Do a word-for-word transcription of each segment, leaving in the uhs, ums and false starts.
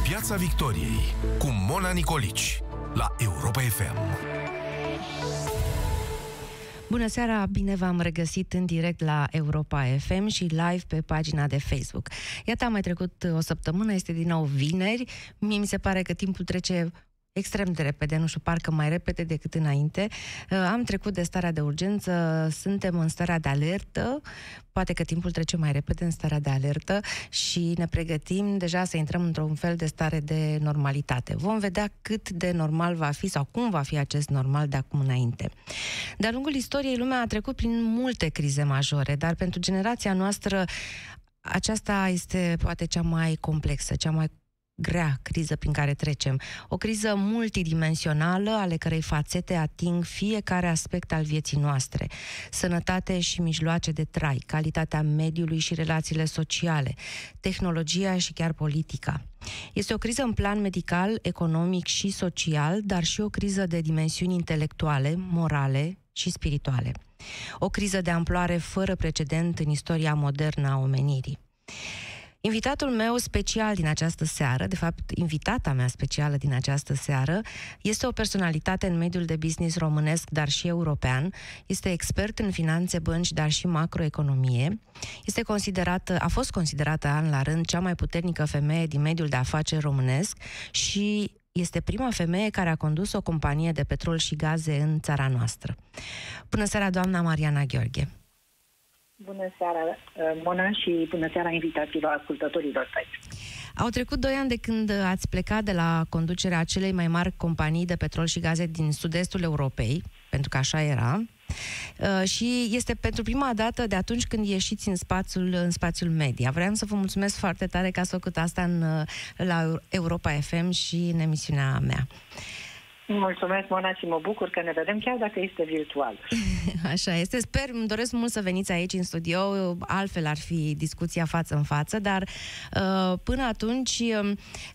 Piața Victoriei cu Mona Nicolici la Europa F M. Bună seara, bine v-am regăsit în direct la Europa F M și live pe pagina de Facebook. Iată, a mai trecut o săptămână, este din nou vineri. Mie mi se pare că timpul trece extrem de repede, nu știu, parcă mai repede decât înainte. Am trecut de starea de urgență, suntem în starea de alertă, poate că timpul trece mai repede în starea de alertă și ne pregătim deja să intrăm într-un fel de stare de normalitate. Vom vedea cât de normal va fi sau cum va fi acest normal de acum înainte. De-a lungul istoriei, lumea a trecut prin multe crize majore, dar pentru generația noastră aceasta este poate cea mai complexă, cea mai grea criză prin care trecem. O criză multidimensională, ale cărei fațete ating fiecare aspect al vieții noastre. Sănătate și mijloace de trai, calitatea mediului și relațiile sociale, tehnologia și chiar politica. Este o criză în plan medical, economic și social, dar și o criză de dimensiuni intelectuale, morale și spirituale. O criză de amploare fără precedent în istoria modernă a omenirii. Invitatul meu special din această seară, de fapt, invitata mea specială din această seară, este o personalitate în mediul de business românesc, dar și european. Este expert în finanțe, bănci, dar și macroeconomie. Este considerată, a fost considerată an la rând cea mai puternică femeie din mediul de afaceri românesc și este prima femeie care a condus o companie de petrol și gaze în țara noastră. Bună seara, doamna Mariana Gheorghe! Bună seara, Mona, și bună seara invitațiilor ascultătorilor tăi. Au trecut doi ani de când ați plecat de la conducerea celei mai mari companii de petrol și gaze din sud-estul Europei, pentru că așa era, și este pentru prima dată de atunci când ieșiți în spațiul, în spațiul media. Vreau să vă mulțumesc foarte tare că ați făcut asta în, la Europa F M și în emisiunea mea. Mulțumesc, Mona, și mă bucur că ne vedem, chiar dacă este virtual. Așa este. Sper, îmi doresc mult să veniți aici în studio, altfel ar fi discuția față în față, dar uh, până atunci uh,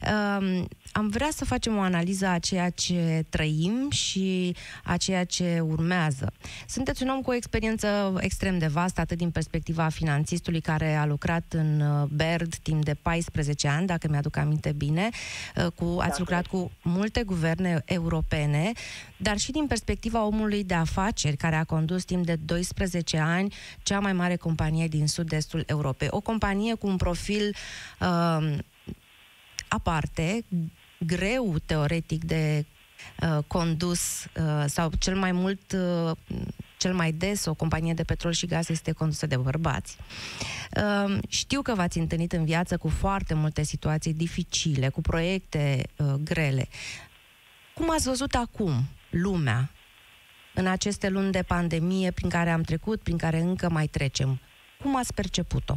am vrea să facem o analiză a ceea ce trăim și a ceea ce urmează. Sunteți un om cu o experiență extrem de vastă, atât din perspectiva finanțistului care a lucrat în B E R D timp de paisprezece ani, dacă mi-aduc aminte bine, uh, cu, ați lucrat cu multe guverne europene, Europene, dar și din perspectiva omului de afaceri care a condus timp de doisprezece ani cea mai mare companie din sud-estul Europei. O companie cu un profil uh, aparte, greu teoretic de uh, condus uh, sau cel mai mult, uh, cel mai des o companie de petrol și gaz este condusă de bărbați. Uh, știu că v-ați întâlnit în viață cu foarte multe situații dificile, cu proiecte uh, grele. Cum ați văzut acum lumea în aceste luni de pandemie prin care am trecut, prin care încă mai trecem? Cum ați perceput-o?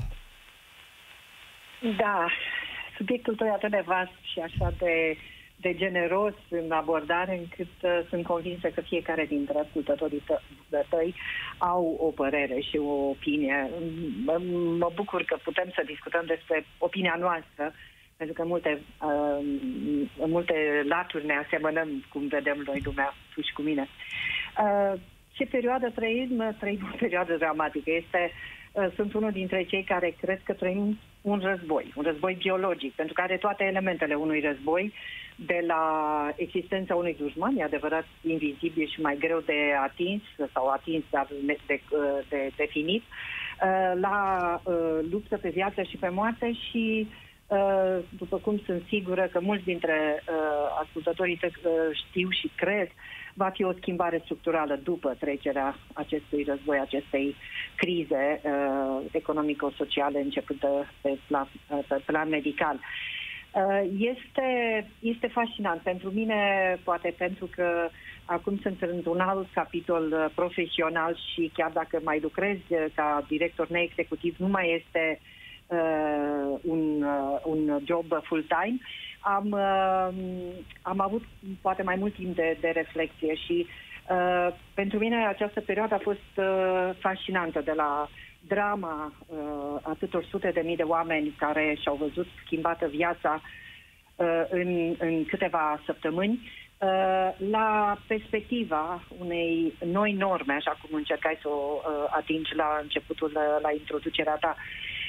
Da, subiectul tău e atât de vast și așa de, de generos în abordare, încât uh, sunt convinsă că fiecare dintre ascultătorii tăi au o părere și o opinie. Mă, mă bucur că putem să discutăm despre opinia noastră, pentru că multe, uh, în multe laturi ne asemănăm, cum vedem noi lumea, tu și cu mine. Uh, ce perioadă trăim? Trăim o perioadă dramatică. Este, uh, sunt unul dintre cei care cred că trăim un război, un război biologic, pentru că are toate elementele unui război, de la existența unui dușman, e adevărat invizibil și mai greu de atins, sau atins, dar de, de, de definit, uh, la uh, luptă pe viață și pe moarte și Uh, după cum sunt sigură că mulți dintre uh, ascultătorii te, uh, știu și cred, va fi o schimbare structurală după trecerea acestui război, acestei crize uh, economico-sociale începâtă pe plan, uh, pe plan medical. Uh, este, este fascinant pentru mine, poate pentru că acum sunt într-un alt capitol uh, profesional și chiar dacă mai lucrez uh, ca director neexecutiv, nu mai este Uh, un, uh, un job full-time, am, uh, am avut poate mai mult timp de, de reflexie și uh, pentru mine această perioadă a fost uh, fascinantă, de la drama uh, atâtor sute de mii de oameni care și-au văzut schimbată viața uh, în, în câteva săptămâni, uh, la perspectiva unei noi norme, așa cum încercai să o uh, atingi la începutul, la introducerea ta.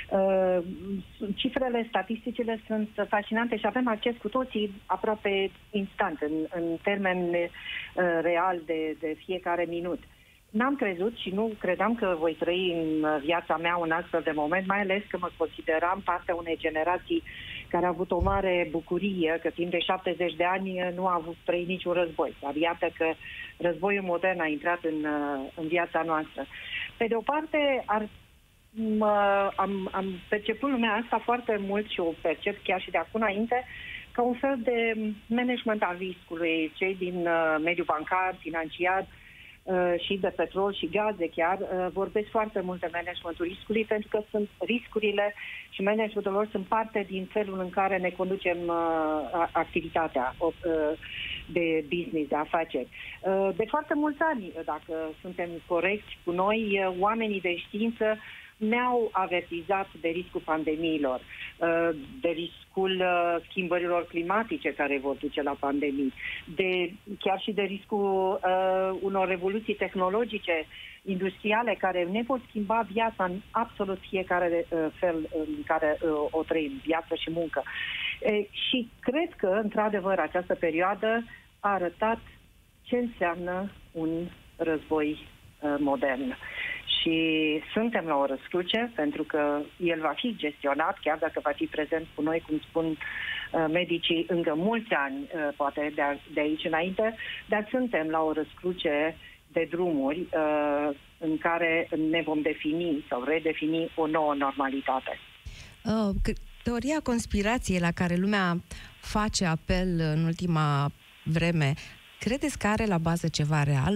Cifrele, statisticile sunt fascinante și avem acces cu toții aproape instant, în, în termen real de, de fiecare minut. N-am crezut și nu credeam că voi trăi în viața mea un astfel de moment, mai ales că mă consideram partea unei generații care a avut o mare bucurie, că timp de șaptezeci de ani nu a avut trăit niciun război. Dar iată că războiul modern a intrat în, în viața noastră. Pe de o parte, ar, mă, am, am perceput lumea asta foarte mult și o percep chiar și de acum înainte, ca un fel de management al riscului. Cei din uh, mediul bancar, financiar, și de petrol și gaze chiar, vorbesc foarte mult de managementul riscului, pentru că sunt riscurile și managementul lor sunt parte din felul în care ne conducem activitatea de business, de afaceri. De foarte mulți ani, dacă suntem corecți cu noi, oamenii de știință ne-au avertizat de riscul pandemiilor, de riscul schimbărilor climatice care vor duce la pandemii, de, chiar și de riscul uh, unor revoluții tehnologice, industriale, care ne pot schimba viața în absolut fiecare uh, fel în care uh, o trăim, viață și muncă. E, și cred că, într-adevăr, această perioadă a arătat ce înseamnă un război uh, modern. Și suntem la o răscruce, pentru că el va fi gestionat, chiar dacă va fi prezent cu noi, cum spun uh, medicii, încă mulți ani, uh, poate de, a, de aici înainte, dar suntem la o răscruce de drumuri uh, în care ne vom defini sau redefini o nouă normalitate. Uh, teoria conspirației la care lumea face apel în ultima vreme, credeți că are la bază ceva real?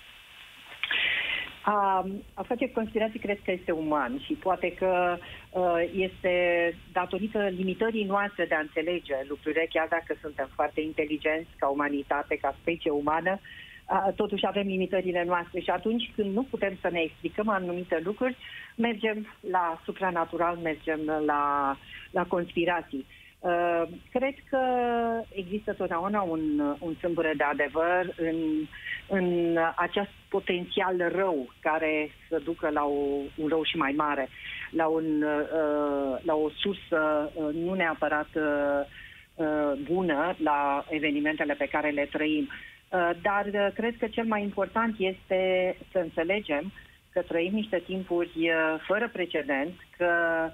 A, a face conspirații cred că este uman și poate că uh, este datorită limitării noastre de a înțelege lucrurile, chiar dacă suntem foarte inteligenți ca umanitate, ca specie umană, uh, totuși avem limitările noastre și atunci când nu putem să ne explicăm anumite lucruri, mergem la supranatural, mergem la, la conspirații. Uh, cred că există totdeauna un, un sâmbure de adevăr în, în acest potențial rău care să ducă la o, un rău și mai mare, la, un, uh, la o sursă uh, nu neapărat uh, uh, bună la evenimentele pe care le trăim. Uh, dar uh, cred că cel mai important este să înțelegem că trăim niște timpuri uh, fără precedent, că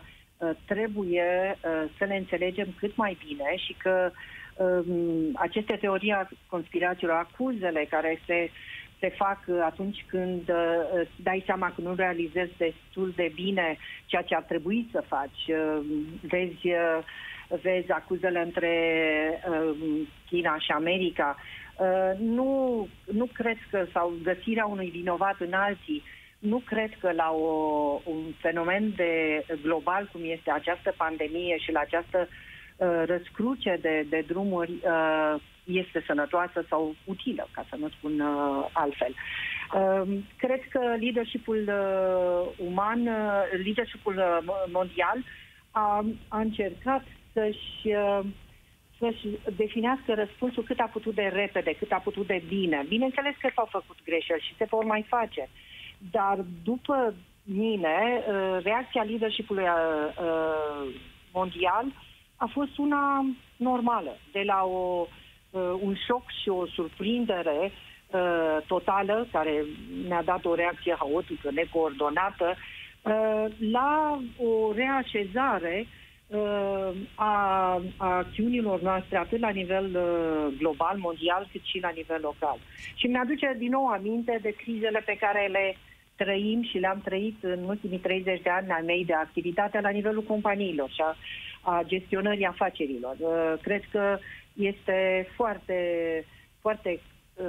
trebuie uh, să le înțelegem cât mai bine și că um, aceste teorii a conspirațiilor, acuzele care se, se fac atunci când uh, îți dai seama că nu realizezi destul de bine ceea ce ar trebui să faci. Uh, vezi, uh, vezi acuzele între uh, China și America. Uh, nu, nu cred că, sau găsirea unui vinovat în alții, nu cred că la o, un fenomen de global cum este această pandemie și la această uh, răscruce de, de drumuri uh, este sănătoasă sau utilă, ca să nu spun uh, altfel. Uh, cred că leadership-ul uh, uman, uh, leadership-ul uh, mondial a, a încercat să-și, uh, să-și definească răspunsul cât a putut de repede, cât a putut de bine. Bineînțeles că s-au făcut greșeli și se vor mai face. Dar după mine, reacția leadership-ului mondial a fost una normală. De la o, un șoc și o surprindere totală, care ne-a dat o reacție haotică, necoordonată, la o reașezare a, a acțiunilor noastre, atât la nivel global, mondial, cât și la nivel local. Și mi-aduce din nou aminte de crizele pe care le trăim și le-am trăit în ultimii treizeci de ani ai mei de activitate la nivelul companiilor și a, a gestionării afacerilor. Cred că este foarte, foarte,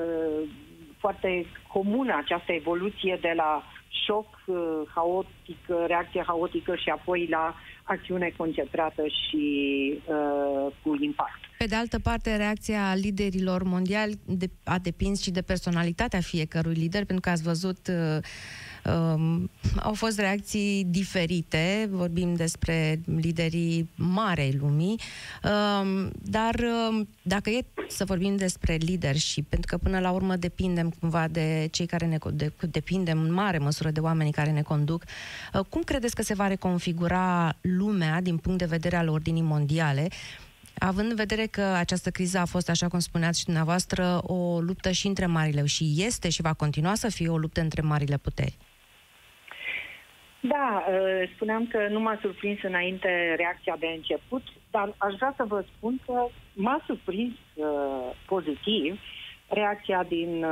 foarte comună această evoluție de la șoc haotic, reacție haotică și apoi la acțiune concentrată și uh, cu impact. Pe de altă parte, reacția liderilor mondiali de, a depins și de personalitatea fiecărui lider, pentru că ați văzut, uh, um, au fost reacții diferite, vorbim despre liderii marei lumii, um, dar um, dacă e să vorbim despre leadership, pentru că până la urmă depindem cumva de cei care ne de, depindem în mare măsură de oamenii care ne conduc, uh, cum credeți că se va reconfigura lumea din punct de vedere al ordinii mondiale, având în vedere că această criză a fost, așa cum spuneați și dumneavoastră, o luptă și între marile, și este și va continua să fie o luptă între marile puteri? Da, spuneam că nu m-a surprins înainte reacția de început, dar aș vrea să vă spun că m-a surprins pozitiv reacția din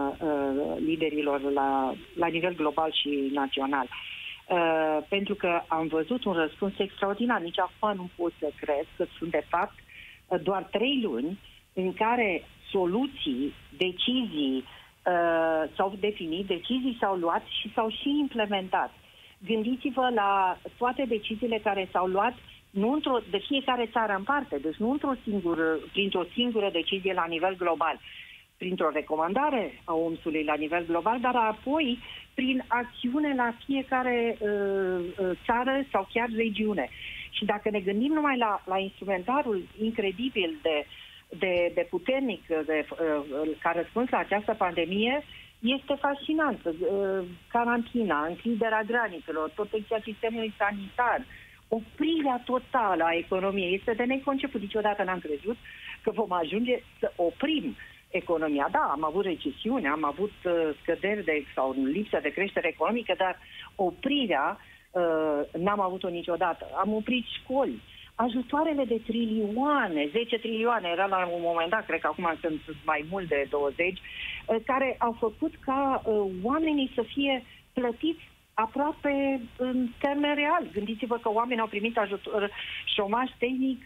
liderilor la, la nivel global și național. Uh, pentru că am văzut un răspuns extraordinar. Nici acum nu pot să cred că sunt, de fapt, doar trei luni în care soluții, decizii uh, s-au definit, decizii s-au luat și s-au și implementat. Gândiți-vă la toate deciziile care s-au luat nu într-o, de fiecare țară în parte, deci nu într-o singură, printr-o singură decizie la nivel global, printr-o recomandare a O M S-ului la nivel global, dar apoi prin acțiune la fiecare uh, țară sau chiar regiune. Și dacă ne gândim numai la, la instrumentarul incredibil de, de, de puternic de, uh, ca răspuns la această pandemie, este fascinant. Uh, carantina, închiderea granițelor, protecția sistemului sanitar, oprirea totală a economiei. Este de neconceput. Niciodată n-am crezut că vom ajunge să oprim economia. Da, am avut recesiune, am avut uh, scăderi de, sau lipsă de creștere economică, dar oprirea uh, n-am avut-o niciodată. Am oprit școli, ajutoarele de trilioane, zece trilioane, era la un moment dat, cred că acum sunt mai mult de douăzeci, uh, care au făcut ca uh, oamenii să fie plătiți aproape în termen real. Gândiți-vă că oamenii au primit ajutor, șomaj tehnic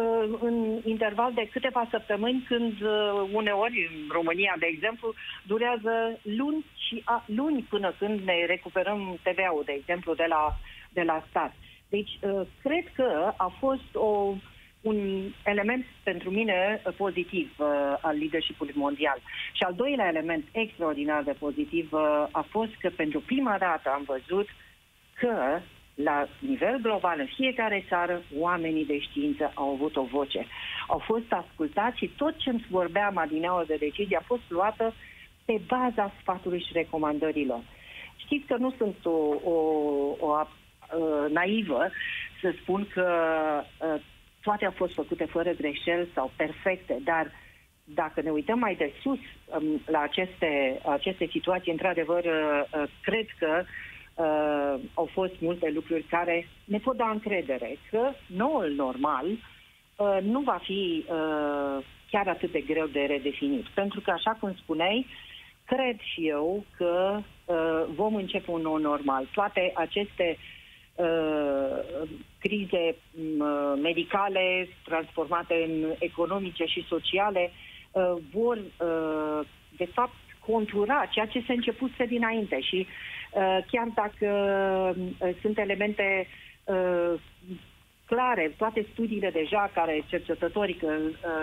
în interval de câteva săptămâni, când uneori, în România, de exemplu, durează luni și a, luni până când ne recuperăm T V A-ul, de exemplu, de la, de la stat. Deci, cred că a fost o, un element pentru mine pozitiv al leadership-ului mondial. Și al doilea element extraordinar de pozitiv a fost că pentru prima dată am văzut că la nivel global, în fiecare țară, oamenii de știință au avut o voce. Au fost ascultați și tot ce îmi vorbeam adineauri de decizie a fost luată pe baza sfatului și recomandărilor. Știți că nu sunt o, o, o, o naivă să spun că uh, toate au fost făcute fără greșeli sau perfecte, dar dacă ne uităm mai de sus um, la aceste, aceste situații, într-adevăr, uh, cred că Uh, au fost multe lucruri care ne pot da încredere că noul normal uh, nu va fi uh, chiar atât de greu de redefinit. Pentru că, așa cum spuneai, cred și eu că uh, vom începe un nou normal. Toate aceste uh, crize uh, medicale transformate în economice și sociale uh, vor, uh, de fapt, contura ceea ce se începuse dinainte și uh, chiar dacă uh, sunt elemente uh, clare, toate studiile deja care cercetătorii uh,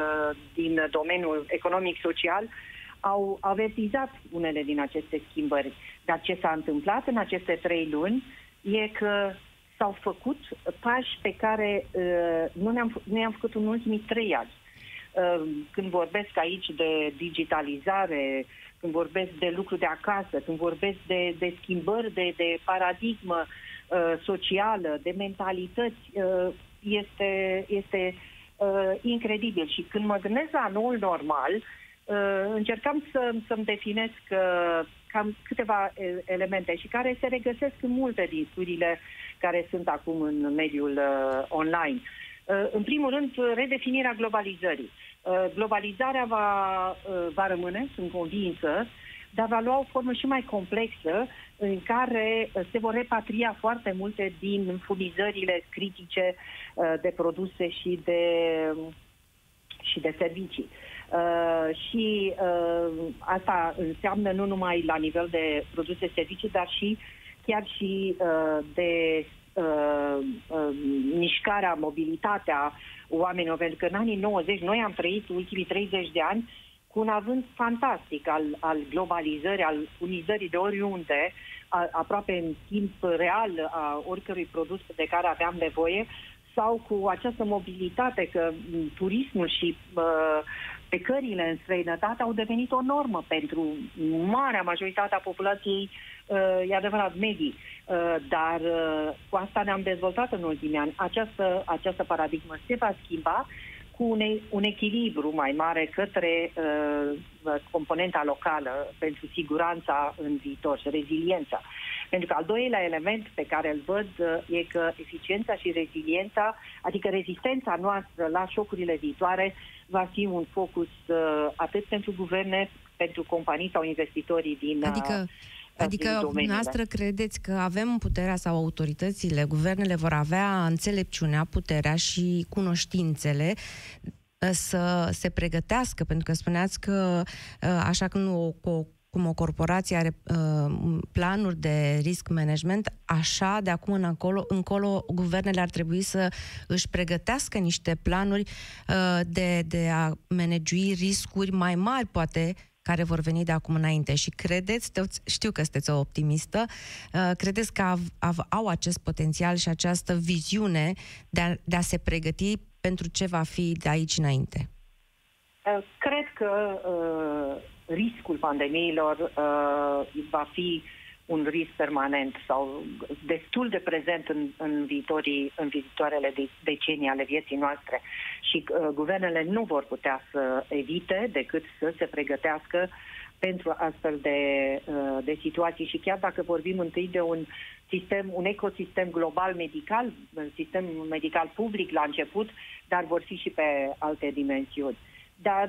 din domeniul economic-social au avertizat unele din aceste schimbări. Dar ce s-a întâmplat în aceste trei luni e că s-au făcut pași pe care uh, nu ne-am, nu i-am făcut în ultimii trei ani. Uh, când vorbesc aici de digitalizare, când vorbesc de lucru de acasă, când vorbesc de, de schimbări de, de paradigmă uh, socială, de mentalități, uh, este, este uh, incredibil. Și când mă gândesc la noul normal, uh, încercam să, să-mi definesc uh, cam câteva elemente și care se regăsesc în multe din studiile care sunt acum în mediul uh, online. Uh, în primul rând, redefinirea globalizării. Globalizarea va, va rămâne, sunt convinsă, dar va lua o formă și mai complexă în care se vor repatria foarte multe din furnizările critice de produse și de, și de servicii. Și asta înseamnă nu numai la nivel de produse și servicii, dar și chiar și de uh, uh, mișcarea, mobilitatea oamenilor, pentru că în anii nouăzeci noi am trăit ultimii treizeci de ani cu un avânt fantastic al, al globalizării, al unizării de oriunde, a, aproape în timp real a oricărui produs de care aveam nevoie, sau cu această mobilitate, că turismul și uh, plecările în străinătate au devenit o normă pentru marea majoritate a populației, uh, e adevărat, medii. Uh, dar uh, cu asta ne-am dezvoltat în ultimii ani. Această, această paradigmă se va schimba cu un, un echilibru mai mare către uh, componenta locală pentru siguranța în viitor și reziliența. Pentru că al doilea element pe care îl văd uh, e că eficiența și reziliența, adică rezistența noastră la șocurile viitoare, va fi un focus uh, atât pentru guverne, pentru companii sau investitorii din Adică... Uh, Adică dumneavoastră credeți că avem puterea sau autoritățile, guvernele vor avea înțelepciunea, puterea și cunoștințele să se pregătească, pentru că spuneați că așa când o, o, cum o corporație are uh, planuri de risk management, așa de acum încolo, încolo guvernele ar trebui să își pregătească niște planuri uh, de, de a managui riscuri mai mari, poate, care vor veni de acum înainte. Și credeți, știu că sunteți o optimistă, credeți că au acest potențial și această viziune de a, de a se pregăti pentru ce va fi de aici înainte? Cred că uh, riscul pandemiilor uh, va fi un risc permanent sau destul de prezent în, în, viitorii, în viitoarele decenii ale vieții noastre. Și uh, guvernele nu vor putea să evite decât să se pregătească pentru astfel de, uh, de situații. Și chiar dacă vorbim întâi de un sistem, un ecosistem global medical, un sistem medical public la început, dar vor fi și pe alte dimensiuni. Dar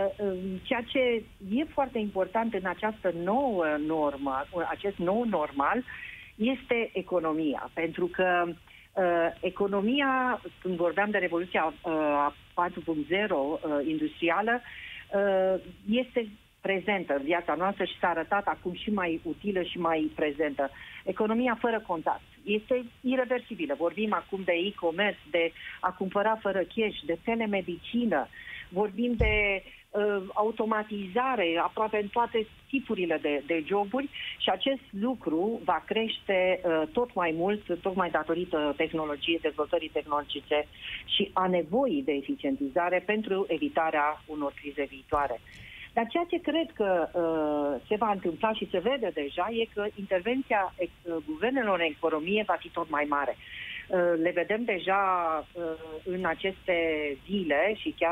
ceea ce e foarte important în această nouă normă, acest nou normal, este economia. Pentru că uh, economia, când vorbeam de revoluția uh, patru punct zero uh, industrială, uh, este prezentă în viața noastră și s-a arătat acum și mai utilă și mai prezentă. Economia fără contact este ireversibilă. Vorbim acum de e-commerce, de a cumpăra fără cash, de telemedicină, vorbim de uh, automatizare aproape în toate tipurile de, de joburi și acest lucru va crește uh, tot mai mult, tocmai datorită tehnologiei, dezvoltării tehnologice și a nevoii de eficientizare pentru evitarea unor crize viitoare. Dar ceea ce cred că uh, se va întâmpla și se vede deja e că intervenția uh, guvernelor în economie va fi tot mai mare. Uh, le vedem deja uh, în aceste zile și chiar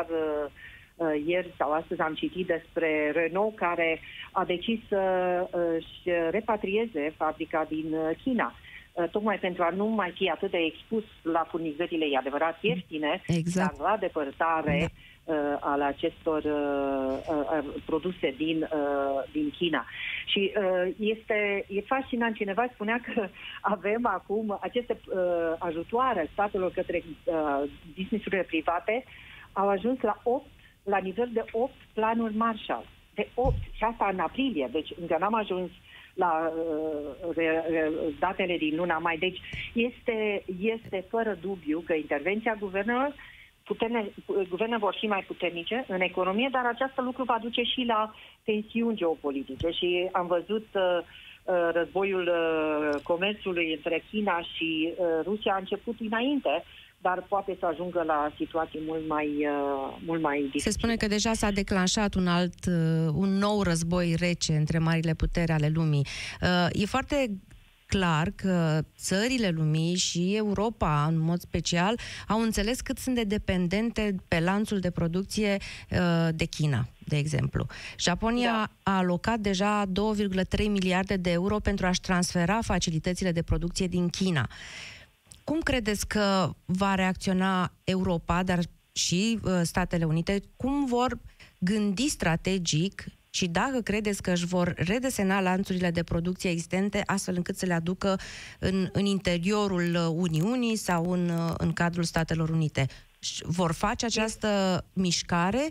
uh, ieri sau astăzi am citit despre Renault, care a decis să își repatrieze fabrica din China, uh, tocmai pentru a nu mai fi atât de expus la furnizările, e adevărat, ieftine, exact, dar la depărtare, da, Uh, al acestor uh, uh, produse din, uh, din China. Și uh, este e fascinant. Cineva spunea că avem acum aceste uh, ajutoare statelor către uh, business-urile private au ajuns la opt, la nivel de opt planuri Marshall. De opt. Și asta în aprilie. Deci încă n-am ajuns la uh, re, re, datele din luna mai. Deci este, este fără dubiu că intervenția guvernelor Puterne, guverne vor fi mai puternice în economie, dar acest lucru va duce și la tensiuni geopolitice. Și am văzut uh, războiul uh, comerțului între China și uh, Rusia a început înainte, dar poate să ajungă la situații mult mai, uh, mult mai dificile. Se spune că deja s-a declanșat un alt, uh, un nou război rece între marile puteri ale lumii. Uh, e foarte clar că țările lumii și Europa, în mod special, au înțeles cât sunt de dependente pe lanțul de producție uh, de China, de exemplu. Japonia da. a alocat deja două virgulă trei miliarde de euro pentru a-și transfera facilitățile de producție din China. Cum credeți că va reacționa Europa, dar și uh, Statele Unite? Cum vor gândi strategic și dacă credeți că își vor redesena lanțurile de producție existente astfel încât să le aducă în, în interiorul Uniunii sau în, în cadrul Statelor Unite? Vor face această mișcare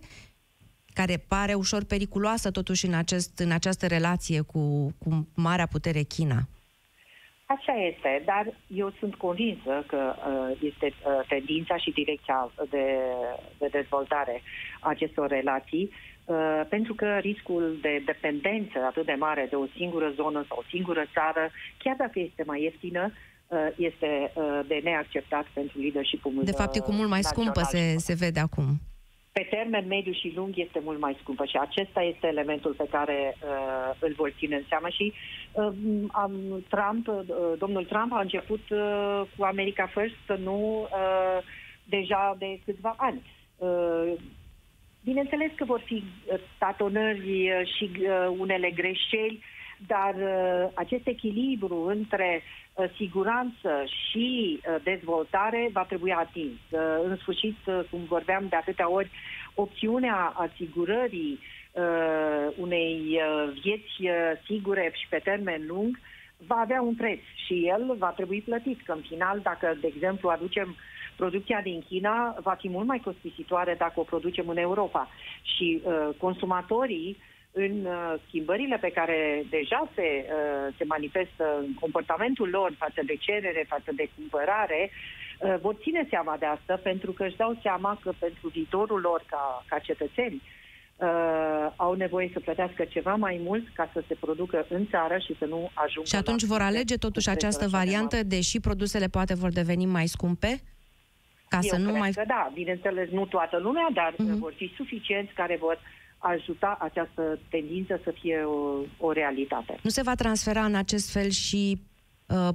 care pare ușor periculoasă totuși în, acest, în această relație cu, cu marea putere China? Așa este, dar eu sunt convinsă că uh, este uh, tendința și direcția de, de dezvoltare a acestor relații, uh, pentru că riscul de dependență atât de mare de o singură zonă sau o singură țară, chiar dacă este mai ieftină, uh, este uh, de neacceptat pentru leadership-ul De fapt, e cu mult mai scumpă, se, se vede acum. Pe termen mediu și lung este mult mai scumpă și acesta este elementul pe care uh, îl vor ține în seamă și uh, am, Trump, uh, domnul Trump a început uh, cu America First, nu uh, deja de câțiva ani. Uh, bineînțeles că vor fi tatonări și uh, unele greșeli, dar uh, acest echilibru între uh, siguranță și uh, dezvoltare va trebui atins. Uh, în sfârșit, uh, cum vorbeam de atâtea ori, opțiunea asigurării uh, unei uh, vieți uh, sigure și pe termen lung va avea un preț și el va trebui plătit. Că în final, dacă, de exemplu, aducem producția din China, va fi mult mai costisitoare dacă o producem în Europa. Și uh, consumatorii, în uh, schimbările pe care deja se, uh, se manifestă în comportamentul lor față de cerere, față de cumpărare, uh, vor ține seama de asta pentru că își dau seama că pentru viitorul lor ca, ca cetățeni uh, au nevoie să plătească ceva mai mult ca să se producă în țară și să nu ajungă. Și atunci vor alege totuși această variantă, deși produsele poate vor deveni mai scumpe? Ca Eu să nu cred mai... că da, bineînțeles, nu toată lumea, dar uh-huh. vor fi suficienți care vor ajuta această tendință să fie o, o realitate. Nu se va transfera în acest fel și uh,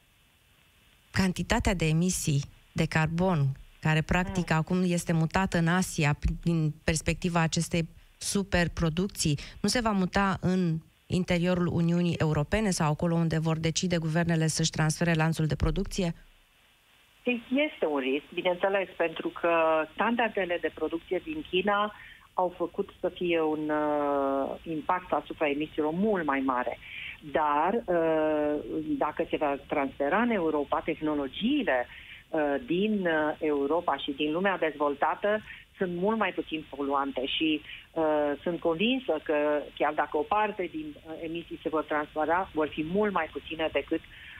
cantitatea de emisii de carbon, care practic mm. acum este mutată în Asia din perspectiva acestei superproducții, nu se va muta în interiorul Uniunii Europene sau acolo unde vor decide guvernele să-și transfere lanțul de producție? Este un risc, bineînțeles, pentru că standardele de producție din China au făcut să fie un uh, impact asupra emisiilor mult mai mare. Dar uh, dacă se va transfera în Europa, tehnologiile uh, din uh, Europa și din lumea dezvoltată sunt mult mai puțin poluante și uh, sunt convinsă că chiar dacă o parte din uh, emisii se vor transfera, vor fi mult mai puține decât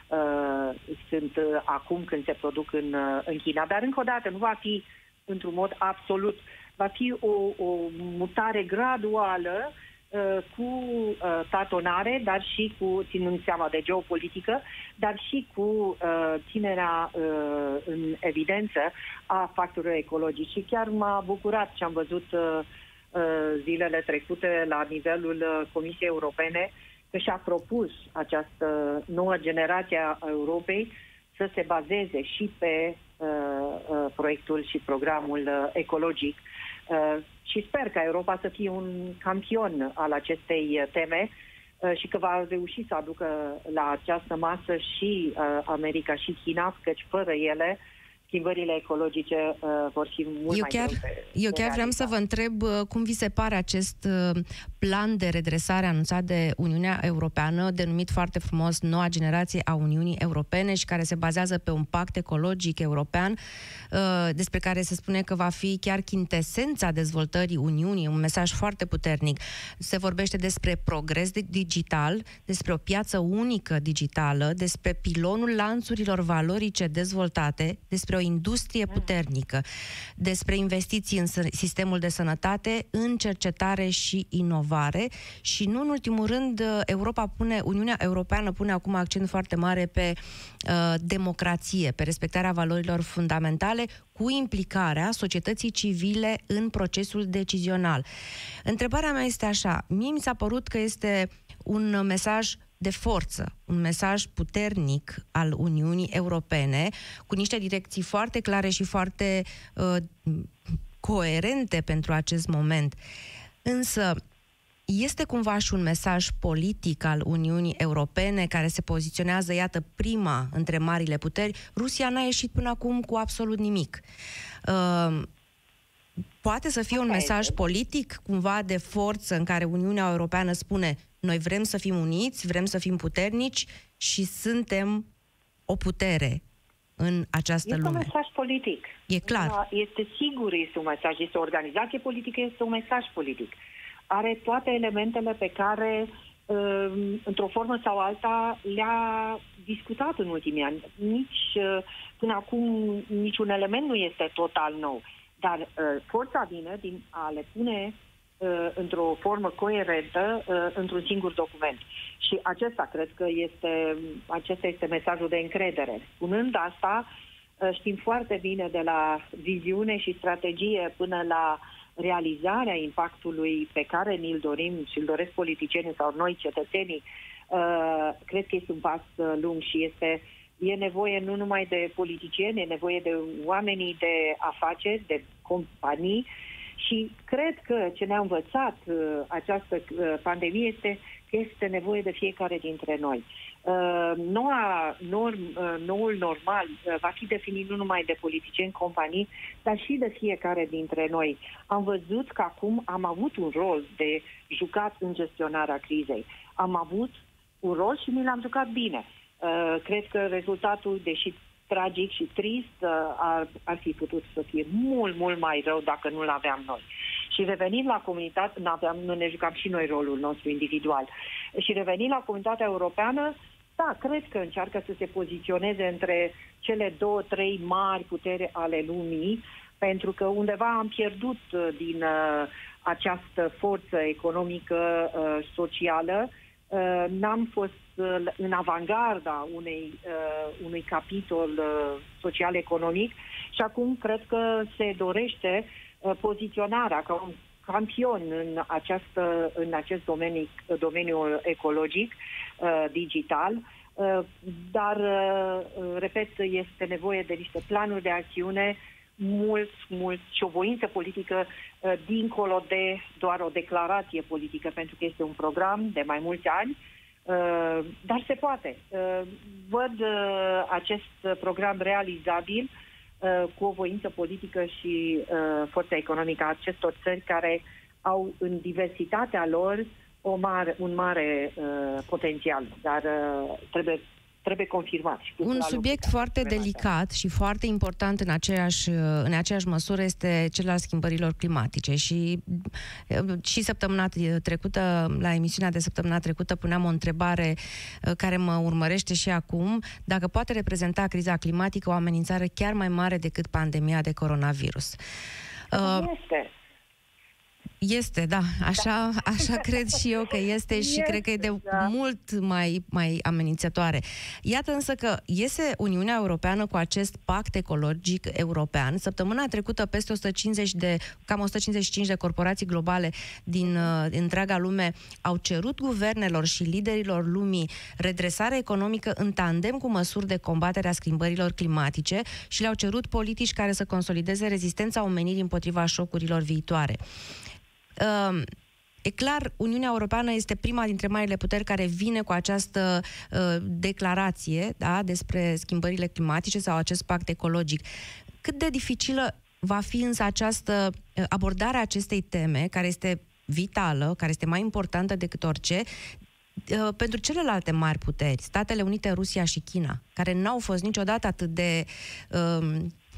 uh, sunt uh, acum când se produc în, uh, în China. Dar încă o dată nu va fi într-un mod absolut. Va fi o, o mutare graduală uh, cu uh, tatonare, dar și cu, ținând seama de geopolitică, dar și cu uh, ținerea uh, în evidență a factorilor ecologici. Și chiar m-a bucurat ce am văzut uh, uh, zilele trecute la nivelul uh, Comisiei Europene, că și-a propus această nouă generație a Europei să se bazeze și pe uh, uh, proiectul și programul uh, ecologic. Uh, și sper ca Europa să fie un campion al acestei teme uh, și că va reuși să aducă la această masă și uh, America și China, căci fără ele schimbările ecologice uh, vor fi mult eu mai chiar, greu de, Eu de chiar vreau să vă întreb uh, cum vi se pare acest uh, plan de redresare anunțat de Uniunea Europeană, denumit foarte frumos Noua Generație a Uniunii Europene și care se bazează pe un pact ecologic european, uh, despre care se spune că va fi chiar chintesența dezvoltării Uniunii, un mesaj foarte puternic. Se vorbește despre progres digital, despre o piață unică digitală, despre pilonul lanțurilor valorice dezvoltate, despre o industrie puternică, despre investiții în sistemul de sănătate, în cercetare și inovare și nu în ultimul rând Europa pune, Uniunea Europeană pune acum accent foarte mare pe uh, democrație, pe respectarea valorilor fundamentale cu implicarea societății civile în procesul decizional. Întrebarea mea este așa, mie mi s-a părut că este un mesaj de forță, un mesaj puternic al Uniunii Europene, cu niște direcții foarte clare și foarte uh, coerente pentru acest moment. Însă, este cumva și un mesaj politic al Uniunii Europene care se poziționează, iată, prima între marile puteri. Rusia n-a ieșit până acum cu absolut nimic. Uh, poate să fie un mesaj politic, cumva de forță, în care Uniunea Europeană spune: noi vrem să fim uniți, vrem să fim puternici și suntem o putere în această este lume. Este un mesaj politic. E clar. Este sigur, este un mesaj, este o organizație politică, este un mesaj politic. Are toate elementele pe care într-o formă sau alta, le-a discutat în ultimii ani. Nici până acum niciun element nu este total nou. Dar forța vine din a le pune într-o formă coerentă într-un singur document. Și acesta cred că este, acesta este mesajul de încredere. Spunând asta, știm foarte bine de la viziune și strategie până la realizarea impactului pe care ni-l dorim și îl doresc politicienii sau noi, cetățenii, cred că este un pas lung și este, e nevoie nu numai de politicieni, e nevoie de oamenii de afaceri, de companii. Și cred că ce ne-a învățat uh, această uh, pandemie este că este nevoie de fiecare dintre noi. Uh, noua, norm, uh, noul normal uh, va fi definit nu numai de politicieni, companii, dar și de fiecare dintre noi. Am văzut că acum am avut un rol de jucat în gestionarea crizei. Am avut un rol și mi l-am jucat bine. Uh, cred că rezultatul, deși tragic și trist, ar, ar fi putut să fie mult, mult mai rău dacă nu-l aveam noi. Și revenind la comunitate, n-aveam, nu ne jucam și noi rolul nostru individual. Și revenind la comunitatea europeană, da, cred că încearcă să se poziționeze între cele două, trei mari puteri ale lumii, pentru că undeva am pierdut din uh, această forță economică, uh, socială. Uh, n-am fost uh, în avangarda unei, uh, unui capitol uh, social-economic și acum cred că se dorește uh, poziționarea ca un campion în, această, în acest domeniu, domeniu ecologic, uh, digital, uh, dar, uh, repet, este nevoie de niște planuri de acțiune mult, mult și o voință politică uh, dincolo de doar o declarație politică, pentru că este un program de mai mulți ani, uh, dar se poate. Uh, văd uh, acest program realizabil uh, cu o voință politică și uh, forța economică a acestor țări care au în diversitatea lor o mare, un mare uh, potențial, dar uh, trebuie Trebuie confirmat. Un subiect foarte delicat și foarte important în aceeași, în aceeași măsură este cel al schimbărilor climatice. Și, și săptămâna trecută, la emisiunea de săptămâna trecută, puneam o întrebare care mă urmărește și acum, dacă poate reprezenta criza climatică o amenințare chiar mai mare decât pandemia de coronavirus. Este. Este, da, așa, așa cred și eu că este și este, cred că e de da. mult mai, mai amenințătoare. Iată însă că iese Uniunea Europeană cu acest pact ecologic european. Săptămâna trecută peste o sută cincizeci de, cam o sută cincizeci și cinci de corporații globale din uh, întreaga lume au cerut guvernelor și liderilor lumii redresare economică în tandem cu măsuri de combatere a schimbărilor climatice și le-au cerut politici care să consolideze rezistența omenirii împotriva șocurilor viitoare. Uh, e clar, Uniunea Europeană este prima dintre marile puteri care vine cu această uh, declarație, da, despre schimbările climatice sau acest pact ecologic. Cât de dificilă va fi însă această uh, abordare a acestei teme, care este vitală, care este mai importantă decât orice, uh, pentru celelalte mari puteri, Statele Unite, Rusia și China, care n-au fost niciodată atât de... Uh,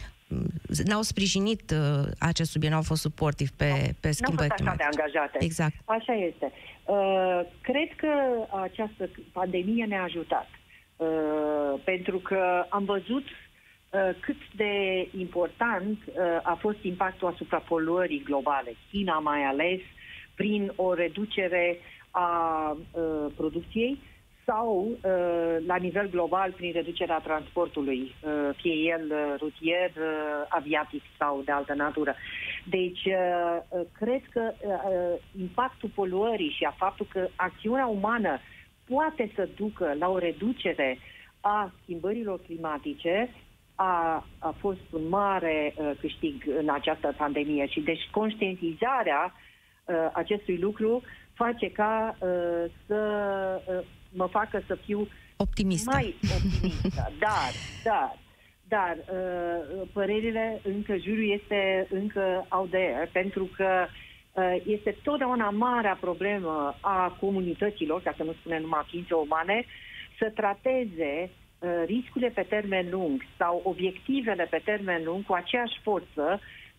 n-au sprijinit uh, acest subiect, n-au fost suportivi pe, pe schimbări climatice. N-au fost așa de angajate. Exact. Așa este. Uh, cred că această pandemie ne-a ajutat. Uh, pentru că am văzut uh, cât de important uh, a fost impactul asupra poluării globale. China mai ales, prin o reducere a uh, producției, sau uh, la nivel global prin reducerea transportului, uh, fie el uh, rutier, uh, aviatic sau de altă natură. Deci, uh, uh, cred că uh, impactul poluării și a faptul că acțiunea umană poate să ducă la o reducere a schimbărilor climatice a, a fost un mare uh, câștig în această pandemie. Și deci conștientizarea uh, acestui lucru face ca uh, să... Uh, mă facă să fiu optimistă. mai optimistă. Dar, dar, dar, uh, părerile încă, juriul este încă out there, pentru că uh, este totdeauna marea problemă a comunităților, ca să nu spunem numai ființe umane, să trateze uh, riscurile pe termen lung sau obiectivele pe termen lung cu aceeași forță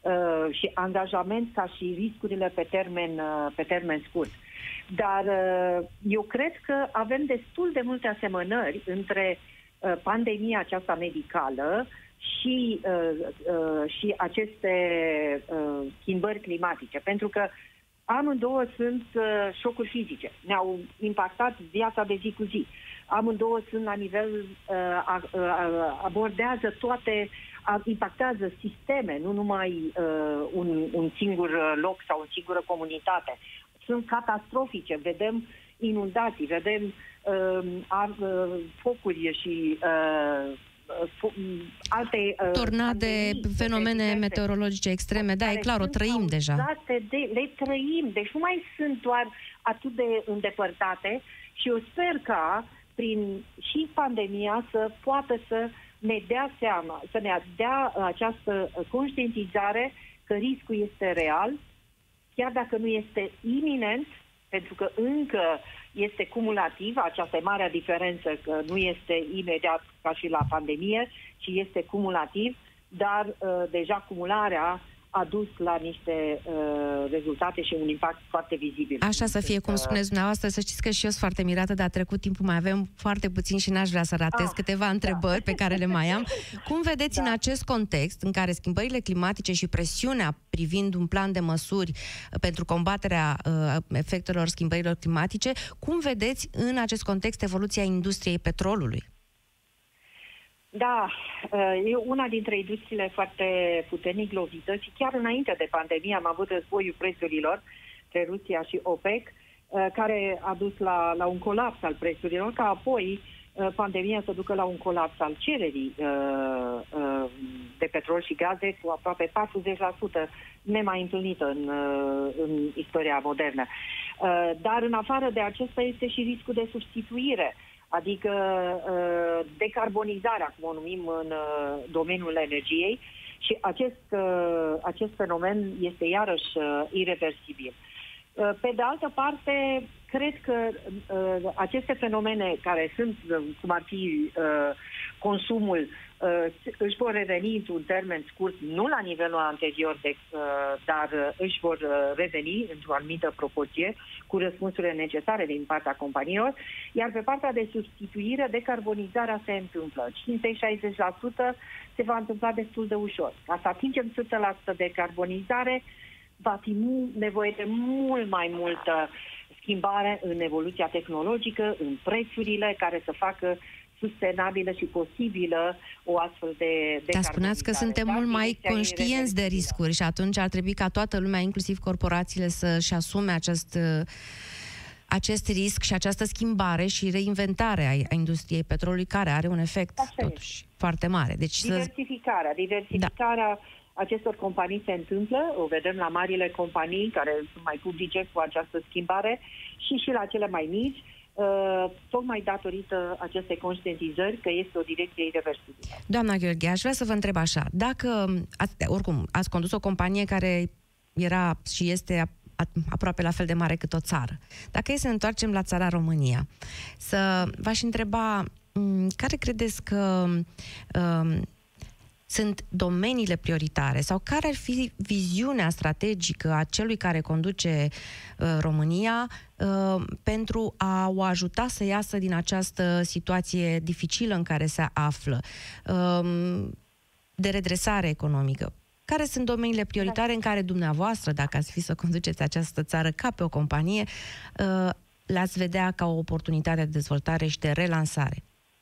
uh, și angajament ca și riscurile pe termen, uh, pe termen scurt. Dar uh, eu cred că avem destul de multe asemănări între uh, pandemia aceasta medicală și, uh, uh, și aceste uh, schimbări climatice. Pentru că amândouă sunt uh, șocuri fizice. Ne-au impactat viața de zi cu zi. Amândouă sunt la nivel, uh, a, uh, abordează toate, a, impactează sisteme, nu numai uh, un, un singur loc sau o singură comunitate. Sunt catastrofice, vedem inundații, vedem uh, ar, uh, focuri și uh, alte uh, tornade, fenomene meteorologice extreme, da, e clar, o trăim deja. De, le trăim, deci nu mai sunt doar atât de îndepărtate și eu sper ca prin și pandemia să poată să ne dea seama, să ne dea această conștientizare că riscul este real, chiar dacă nu este iminent, pentru că încă este cumulativ, aceasta e marea diferență, că nu este imediat ca și la pandemie, ci este cumulativ, dar uh, deja cumularea a dus la niște uh, rezultate și un impact foarte vizibil. Așa să fie, cum spuneți dumneavoastră, să știți că și eu sunt foarte mirată, dar a trecut timpul, mai avem foarte puțin și n-aș vrea să ratez ah, câteva întrebări da. pe care le mai am. Cum vedeți da. în acest context, în care schimbările climatice și presiunea privind un plan de măsuri pentru combaterea uh, efectelor schimbărilor climatice, cum vedeți în acest context evoluția industriei petrolului? Da, e una dintre industriile foarte puternic lovită și chiar înainte de pandemie am avut războiul prețurilor între Rusia și OPEC, care a dus la, la un colaps al prețurilor, ca apoi pandemia să ducă la un colaps al cererii de petrol și gaze cu aproape patruzeci la sută nemai întâlnită în, în istoria modernă. Dar în afară de acesta este și riscul de substituire, adică uh, decarbonizarea, cum o numim în uh, domeniul energiei, și acest, uh, acest fenomen este iarăși uh, irreversibil. Uh, pe de altă parte, cred că uh, aceste fenomene care sunt, uh, cum ar fi uh, consumul, uh, își vor reveni într-un termen scurt, nu la nivelul anterior, de, uh, dar uh, își vor uh, reveni într-o anumită proporție, cu răspunsurile necesare din partea companiilor, iar pe partea de substituire, decarbonizarea se întâmplă. cincizeci-șaizeci la sută se va întâmpla destul de ușor. Ca să atingem o sută la sută decarbonizare, va fi nevoie de mult mai multă schimbare în evoluția tehnologică, în prețurile care să facă sustenabilă și posibilă o astfel de decarbonizare. Dar spuneați că suntem mult mai conștienți de riscuri și atunci ar trebui ca toată lumea, inclusiv corporațiile, să-și asume acest, acest risc și această schimbare și reinventare a industriei petrolului, care are un efect Așa totuși e. foarte mare. Deci diversificarea, să... diversificarea da. acestor companii se întâmplă, o vedem la marile companii care sunt mai publice cu această schimbare și și la cele mai mici, Uh, tocmai datorită acestei conștientizări că este o direcție irreversibilă. Doamna Gheorghe, aș vrea să vă întreb așa, dacă, ați, oricum, ați condus o companie care era și este aproape la fel de mare cât o țară. Dacă e să ne întoarcem la țara România, să v-aș întreba, care credeți că um, sunt domeniile prioritare sau care ar fi viziunea strategică a celui care conduce uh, România uh, pentru a o ajuta să iasă din această situație dificilă în care se află, uh, de redresare economică? Care sunt domeniile prioritare în care dumneavoastră, dacă ați fi să conduceți această țară ca pe o companie, uh, le-ați vedea ca o oportunitate de dezvoltare și de relansare?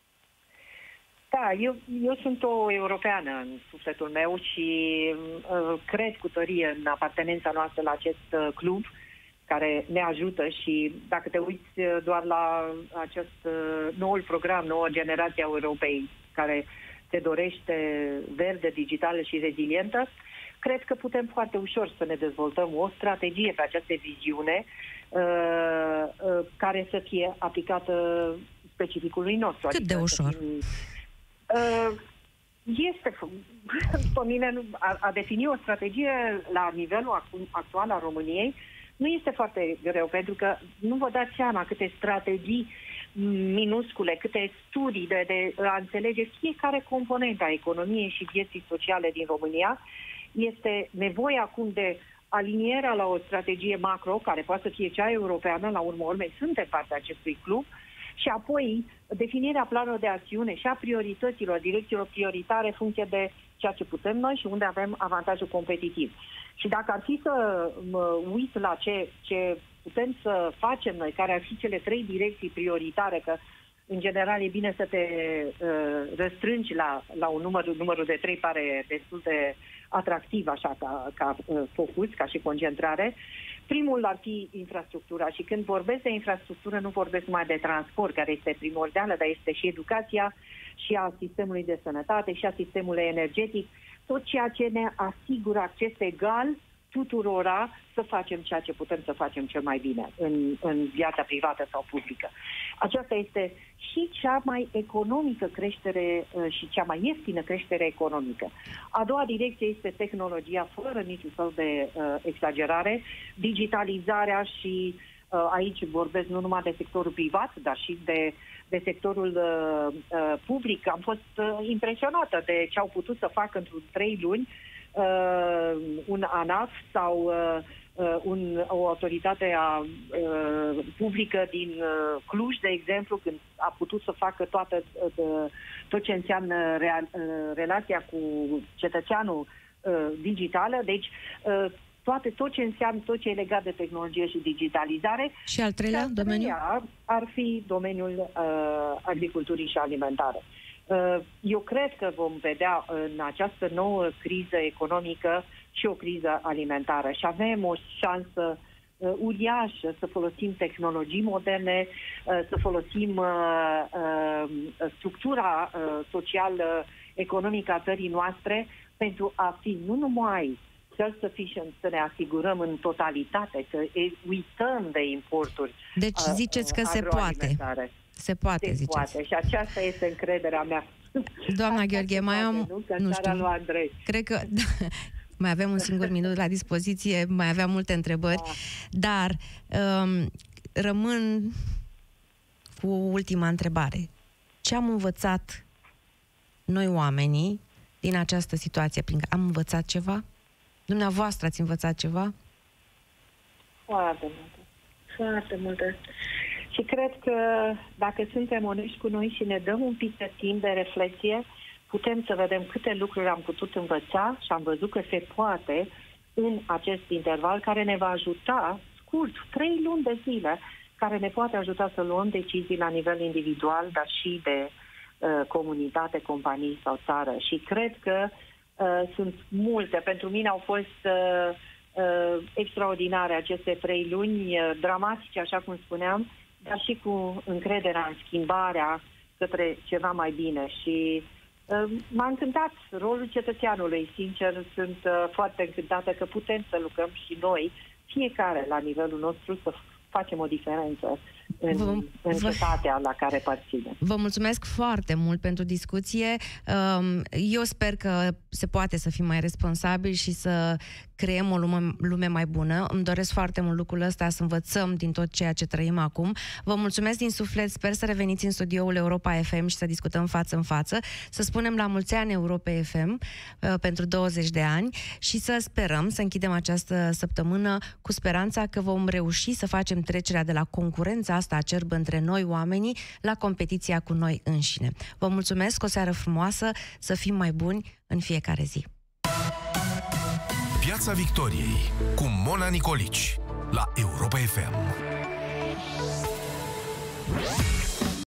Da, eu, eu sunt o europeană în sufletul meu și uh, cred cu tărie în apartenența noastră la acest uh, club care ne ajută și dacă te uiți doar la acest uh, noul program, noua generație a Europei care se dorește verde, digitală și rezilientă, cred că putem foarte ușor să ne dezvoltăm o strategie pe această viziune uh, uh, care să fie aplicată specificului nostru. Cât adică de ușor? Fim, uh, este, pe mine, a, a defini o strategie la nivelul actual al României nu este foarte greu, pentru că nu vă dați seama câte strategii minuscule, câte studii de, de a înțelege fiecare componentă a economiei și vieții sociale din România Este nevoie acum de alinierea la o strategie macro, care poate să fie cea europeană, la urmă urmei suntem partea acestui club, și apoi definirea planului de acțiune și a priorităților, direcțiilor prioritare în funcție de ceea ce putem noi și unde avem avantajul competitiv. Și dacă ar fi să mă uit la ce, ce putem să facem noi, care ar fi cele trei direcții prioritare, că în general e bine să te uh, răstrângi la, la un număr, numărul de trei pare destul de atractiv așa ca, ca uh, focus, ca și concentrare. Primul ar fi infrastructura și când vorbesc de infrastructură nu vorbesc numai de transport, care este primordială, dar este și educația și a sistemului de sănătate și a sistemului energetic, tot ceea ce ne asigură acces egal tuturora să facem ceea ce putem să facem cel mai bine în, în viața privată sau publică. Aceasta este și cea mai economică creștere și cea mai ieftină creștere economică. A doua direcție este tehnologia, fără niciun fel de uh, exagerare, digitalizarea și uh, aici vorbesc nu numai de sectorul privat, dar și de, de sectorul uh, uh, public. Am fost uh, impresionată de ce au putut să facă într-un trei luni Uh, un ANAF sau uh, uh, un, o autoritate a, uh, publică din uh, Cluj, de exemplu, când a putut să facă toată, uh, tot ce înseamnă real, uh, relația cu cetățeanul uh, digitală. Deci, uh, toate, tot ce înseamnă, tot ce e legat de tehnologie și digitalizare. Și al treilea domeniu? Ar fi domeniul uh, agriculturii și alimentare. Eu cred că vom vedea în această nouă criză economică și o criză alimentară și avem o șansă uh, uriașă să folosim tehnologii moderne, uh, să folosim uh, uh, structura uh, socială, economică a țării noastre pentru a fi nu numai self-sufficient, să ne asigurăm în totalitate, să uităm de importuri. Deci ziceți că se poate. Se poate, se ziceți. Poate. Și aceasta este încrederea mea. Doamna Gheorghe, mai am, nu, nu știu, lui Andrei. Cred că da, mai avem un singur minut la dispoziție, mai aveam multe întrebări, da. Dar um, rămân cu ultima întrebare. Ce am învățat noi oamenii din această situație? Prin care am învățat ceva? Dumneavoastră ați învățat ceva? Foarte multe. Foarte multe. Și cred că dacă suntem onești cu noi și ne dăm un pic de timp de reflexie, putem să vedem câte lucruri am putut învăța și am văzut că se poate în acest interval care ne va ajuta, scurt, trei luni de zile, care ne poate ajuta să luăm decizii la nivel individual, dar și de uh, comunitate, companii sau țară. Și cred că uh, sunt multe. Pentru mine au fost uh, uh, extraordinare aceste trei luni, uh, dramatice, așa cum spuneam, dar și cu încrederea în schimbarea către ceva mai bine. Și uh, m-a încântat rolul cetățeanului. Sincer, sunt uh, foarte încântată că putem să lucrăm și noi, fiecare la nivelul nostru, să facem o diferență în, vă, în cetatea la care parține. Vă mulțumesc foarte mult pentru discuție. Eu sper că se poate să fim mai responsabili și să creăm o lume, lume mai bună. Îmi doresc foarte mult lucrul ăsta, să învățăm din tot ceea ce trăim acum. Vă mulțumesc din suflet, sper să reveniți în studioul Europa F M și să discutăm față în față, să spunem la mulți ani Europa F M uh, pentru douăzeci de ani și să sperăm să închidem această săptămână cu speranța că vom reuși să facem trecerea de la concurența asta acerbă între noi oamenii la competiția cu noi înșine. Vă mulțumesc, o seară frumoasă, să fim mai buni în fiecare zi. Piața Victoriei cu Mona Nicolici la Europa F M.